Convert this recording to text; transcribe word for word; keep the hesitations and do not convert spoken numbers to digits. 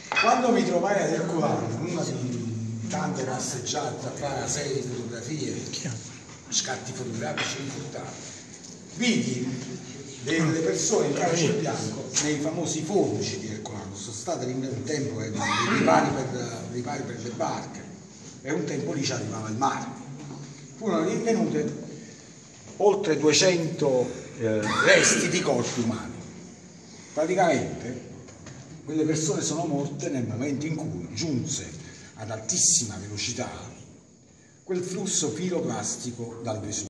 Quando mi trovai ad Ercolano, in una di tante passeggiate a fare una serie di fotografie, scatti fotografici riportati, vidi delle persone in calce bianco nei famosi fornici di Ercolano. Sono state un tempo eh, dei ripari per, ripari per le barche, e un tempo lì ci arrivava il mare. Furono rinvenute oltre duecento eh, resti di corpi umani. Praticamente quelle persone sono morte nel momento in cui giunse ad altissima velocità quel flusso piroplastico dal Vesuvio.